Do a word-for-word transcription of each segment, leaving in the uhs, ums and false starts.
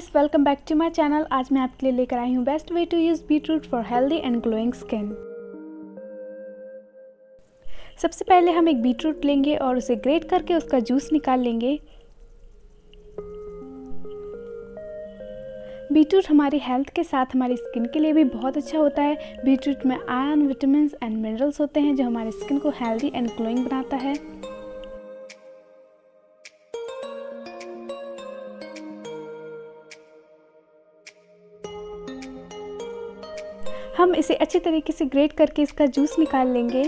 Guys, welcome back to my channel. आज मैं आपके लिए लेकर आई हूँ best way to use beetroot for healthy and glowing skin. सबसे पहले हम एक बीटरूट लेंगे और उसे ग्रेट करके उसका जूस निकाल लेंगे। बीटरूट हमारी हेल्थ के साथ हमारी स्किन के लिए भी बहुत अच्छा होता है। बीटरूट में आयरन, विटामिन एंड मिनरल्स होते हैं जो हमारी स्किन को हेल्दी एंड ग्लोइंग बनाता है। हम इसे अच्छी तरीके से ग्रेट करके इसका जूस निकाल लेंगे।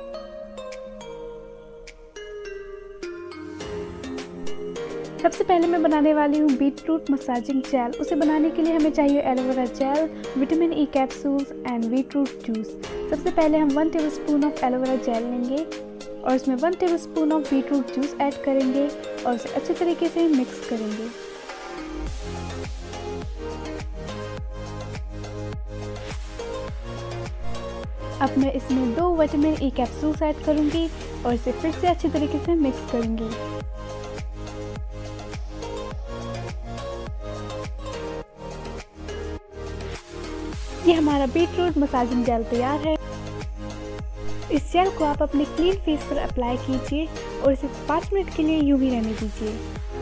सबसे पहले मैं बनाने वाली हूँ बीटरूट मसाजिंग जेल। उसे बनाने के लिए हमें चाहिए aloe vera gel, vitamin E capsules and beetroot juice. सबसे पहले हम one tablespoon of aloe vera gel लेंगे और इसमें one tablespoon of beetroot juice add करेंगे और उसे अच्छे तरीके से मिक्स करेंगे। अब मैं इसमें दो विटामिन ई कैप्सूल्स ऐड करूंगी और इसे फिर से अच्छी तरीके से मिक्स करूंगी। ये हमारा बीटरूट मसाजिंग जेल तैयार है। इस जेल को आप अपने क्लीन फेस पर अप्लाई कीजिए और इसे पाँच मिनट के लिए यूं ही रहने दीजिए।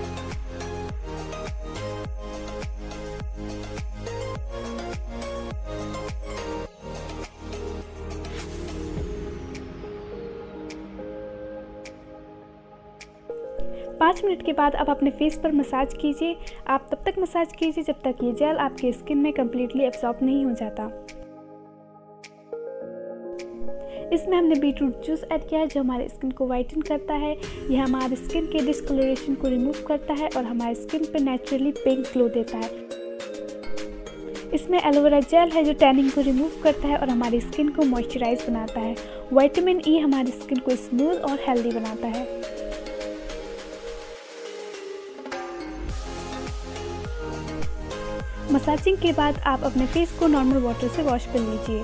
पाँच मिनट के बाद आप अपने फेस पर मसाज कीजिए। आप तब तक मसाज कीजिए जब तक ये जेल आपके स्किन में कम्प्लीटली एब्जॉर्ब नहीं हो जाता। इसमें हमने बीटरूट जूस ऐड किया है जो हमारे स्किन को वाइटन करता है। यह हमारे स्किन के डिस्कलोरेशन को रिमूव करता है और हमारे स्किन पे नेचुरली पिंक ग्लो देता है। इसमें एलोवेरा जेल है जो टैनिंग को रिमूव करता है और हमारी स्किन को मॉइस्चराइज बनाता है। विटामिन ई हमारी स्किन को स्मूथ और हेल्दी बनाता है। मसाजिंग के बाद आप अपने फेस को नॉर्मल वाटर से वॉश कर लीजिए।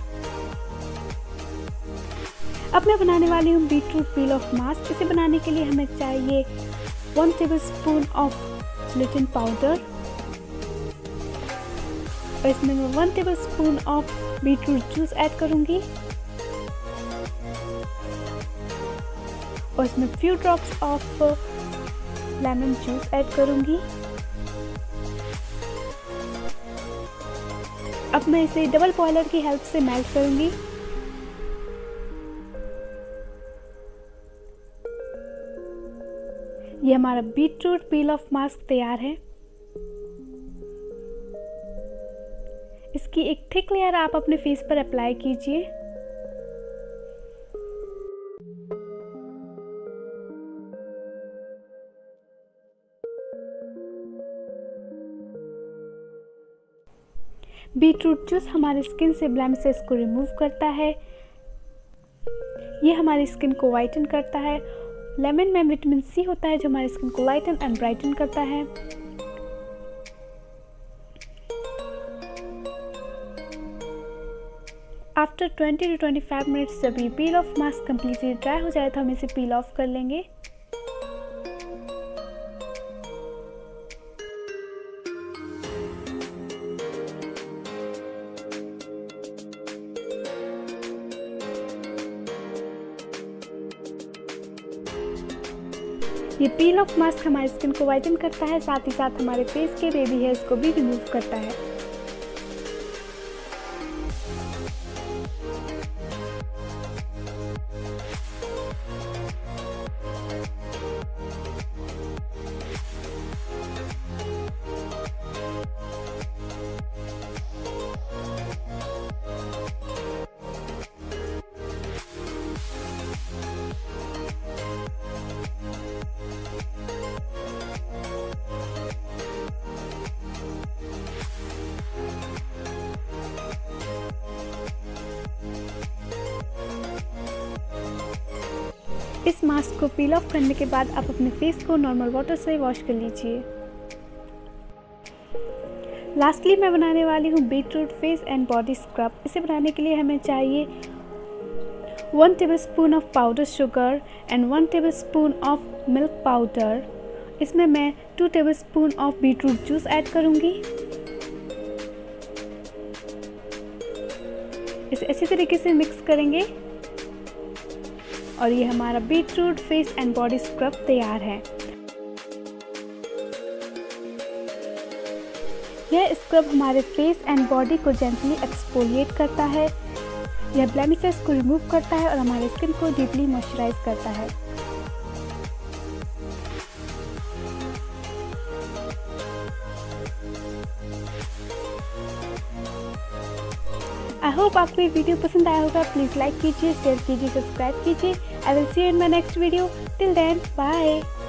अब मैं बनाने वाली हूँ बीटरूट पील ऑफ मास्क। इसे बनाने के लिए हमें चाहिए one tablespoon of gelatin powder और इसमें मैं one tablespoon of beetroot juice add करूँगी और इसमें few drops of lemon juice add करूँगी। अब मैं इसे डबल बॉयलर की हेल्प से मेल्ट करूंगी। ये हमारा बीटरूट पील ऑफ मास्क तैयार है। इसकी एक थिक लेयर आप अपने फेस पर अप्लाई कीजिए। बीटरूट जूस हमारी स्किन से ब्लेमिशेस को रिमूव करता है। ये हमारी स्किन को वाइटन करता है। लेमन में विटामिन सी होता है जो हमारी स्किन को लाइटन एंड ब्राइटन करता है। After twenty to twenty five minutes जब ये peel off mask completely dry हो जाए तो हम इसे पील ऑफ कर लेंगे। ये पील ऑफ मास्क हमारी स्किन को वाइटन करता है, साथ ही साथ हमारे फेस के बेबी हेयर्स को भी रिमूव करता है। इस मास्क को पील ऑफ करने के बाद आप अपने फेस को नॉर्मल वाटर से वॉश कर लीजिए। लास्टली मैं बनाने वाली हूँ beetroot face and body scrub. इसे बनाने के लिए हमें चाहिए one tablespoon of powder sugar and one tablespoon of milk powder इसमें मैं two tablespoon of beetroot juice add करूँगी। इसे अच्छी तरीके से मिक्स करेंगे और ये हमारा beetroot face and body scrub तैयार है। यह स्क्रब हमारे फेस एंड बॉडी को जेंटली एक्सफोलिएट करता है। यह ब्लेमिशेस को रिमूव करता है और हमारे स्किन को डीपली मॉइस्चराइज करता है। आई होप आपको ये वीडियो पसंद आया होगा। प्लीज़ लाइक कीजिए, शेयर कीजिए, सब्सक्राइब कीजिए। I will see you in my next video. Till then bye.